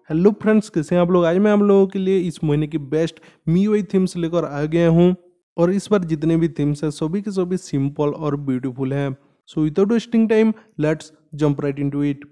Hello friends, कैसे हैं आप लोग। आज मैं आप लोगों के लिए इस महीने की बेस्ट MIUI थीम्स लेकर आ गया हूं और इस बार जितने भी थीम्स हैं सभी के सभी सिंपल और ब्यूटीफुल हैं। So without wasting time let's jump right into it.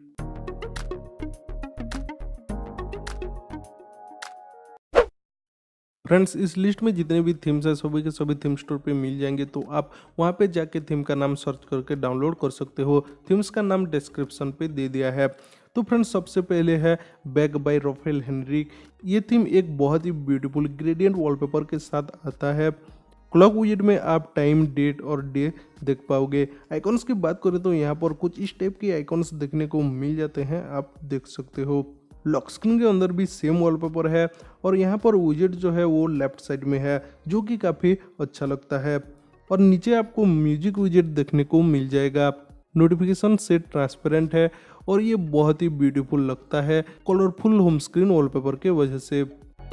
Friends, इस लिस्ट में जितने भी थीम्स हैं सभी के सभी थीम स्टोर पे मिल जाएंगे, तो आप वहां पे जाके थीम का नाम सर्च करके डाउनलोड कर सकते हो। थीम्स का नाम डिस्क्रिप्शन पे दे दिया है। तो फ्रेंड्स, सबसे पहले है बैग बाय राफेल हेनरिक। ये थीम एक बहुत ही ब्यूटीफुल ग्रेडियंट वॉलपेपर के साथ आता है। क्लॉक विजेट में आप टाइम, डेट और डे देख पाओगे। आइकॉन्स की बात करें तो यहाँ पर कुछ इस टाइप के आइकॉन्स देखने को मिल जाते हैं, आप देख सकते हो। लॉक स्क्रीन के अंदर भी सेम वॉलपेपर है और यहाँ पर विजेट जो है वो लेफ्ट साइड में है, जो कि काफ़ी अच्छा लगता है। और नीचे आपको म्यूजिक विजेट देखने को मिल जाएगा। नोटिफिकेशन सेट ट्रांसपेरेंट है और ये बहुत ही ब्यूटीफुल लगता है कलरफुल होम स्क्रीन वॉलपेपर के वजह से।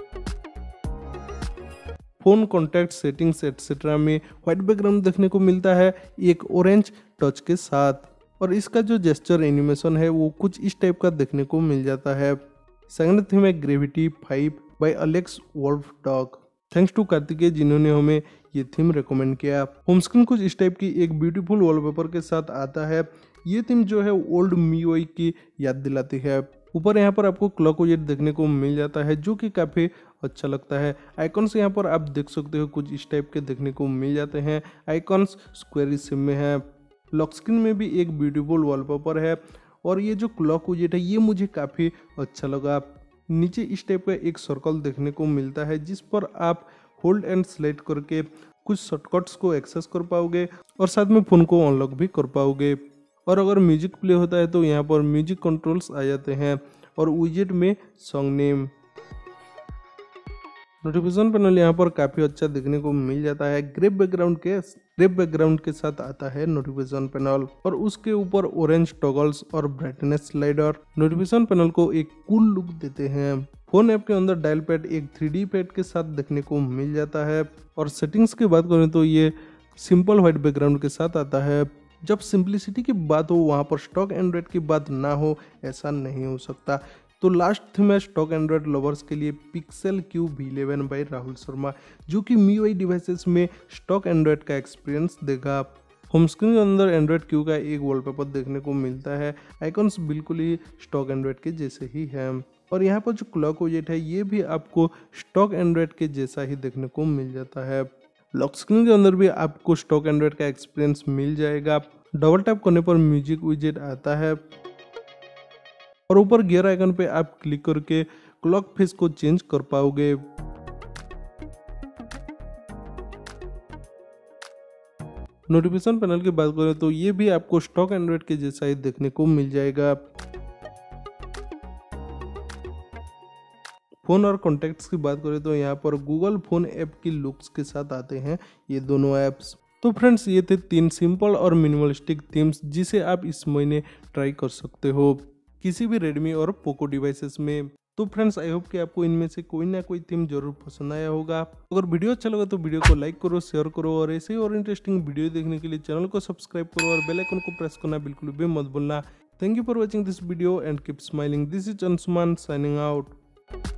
फोन कॉन्टैक्ट सेटिंग्स एटसेट्रा में व्हाइट बैकग्राउंड देखने को मिलता है एक ऑरेंज टच के साथ। और इसका जो जेस्चर एनिमेशन है वो कुछ इस टाइप का देखने को मिल जाता है। सेकंड थीम है gravity 5 by Alex Wolf Dog. Thanks to Kartikeya जिन्होंने हमें ये थीम रेकमेंड किया। होम स्क्रीन कुछ इस टाइप की एक ब्यूटीफुल वॉलपेपर के साथ आता है। ये थीम जो है ओल्ड MIUI की याद दिलाती है। ऊपर यहाँ पर आपको क्लॉक विजेट देखने को मिल जाता है, जो कि काफ़ी अच्छा लगता है। आइकॉन्स यहाँ पर आप देख सकते हो कुछ इस टाइप के देखने को मिल जाते हैं। आइकॉन्स स्क्वायर शेप में है। लॉक स्क्रीन में भी एक ब्यूटीफुल वॉलपेपर है और ये जो क्लॉक विजेट है ये मुझे काफ़ी अच्छा लगा। नीचे इस टाइप का एक सर्कल देखने को मिलता है जिस पर आप होल्ड एंड स्लाइड करके कुछ शॉर्टकट्स को एक्सेस कर पाओगे और साथ में फ़ोन को अनलॉक भी कर पाओगे। और अगर म्यूजिक प्ले होता है तो यहाँ पर म्यूजिक कंट्रोल्स आ जाते हैं और विजेट में सॉन्ग नेम। नोटिफिकेशन पैनल यहाँ पर काफ़ी अच्छा देखने को मिल जाता है। ग्रे बैकग्राउंड के साथ आता है नोटिफिकेशन पैनल और उसके ऊपर ऑरेंज टॉगल्स और ब्राइटनेस स्लाइडर नोटिफिकेशन पैनल को एक कूल लुक देते हैं। फोन ऐप के अंदर डायल पैड एक 3D पैड के साथ देखने को मिल जाता है। और सेटिंग्स की बात करें तो ये सिंपल व्हाइट बैकग्राउंड के साथ आता है। जब सिंप्लिसिटी की बात हो वहाँ पर स्टॉक एंड्रॉइड की बात ना हो, ऐसा नहीं हो सकता। तो लास्ट थीम है स्टॉक एंड्रॉइड लवर्स के लिए Pixel cube V11 by Rahul Sharma, जो कि MIUI डिवाइसेस में स्टॉक एंड्रॉइड का एक्सपीरियंस देगा। होम स्क्रीन के अंदर एंड्रॉइड क्यू का एक वॉलपेपर देखने को मिलता है। आइकॉन्स बिल्कुल ही स्टॉक एंड्रॉइड के जैसे ही है और यहाँ पर जो क्लॉक विजेट है ये भी आपको स्टॉक एंड्रॉइड के जैसा ही देखने को मिल जाता है। लॉक स्क्रीन के अंदर भी आपको स्टॉक एंड्रॉइड का एक्सपीरियंस मिल जाएगा। डबल टैप करने पर म्यूजिक विजेट आता है और ऊपर गियर आइकन पे आप क्लिक करके क्लॉक फेस को चेंज कर पाओगे। नोटिफिकेशन पैनल की बात करें तो ये भी आपको स्टॉक एंड्रॉइड के जैसा ही देखने को मिल जाएगा। फोन और कॉन्टैक्ट्स की बात करें तो यहाँ पर गूगल फोन ऐप की लुक्स के साथ आते हैं ये दोनों ऐप्स। तो फ्रेंड्स, ये थे 3 सिंपल और मिनिमलिस्टिक थीम्स जिसे आप इस महीने ट्राई कर सकते हो किसी भी रेडमी और पोको डिवाइसेस में। तो फ्रेंड्स, आई होप कि आपको इनमें से कोई ना कोई थीम जरूर पसंद आया होगा। अगर वीडियो अच्छा लगा तो वीडियो को लाइक करो, शेयर करो और ऐसे ही और इंटरेस्टिंग वीडियो देखने के लिए चैनल को सब्सक्राइब करो और बेल आइकन को प्रेस करना बिल्कुल भी मत भूलना। Thank you for watching this video and keep smiling. This is Anshuman signing out.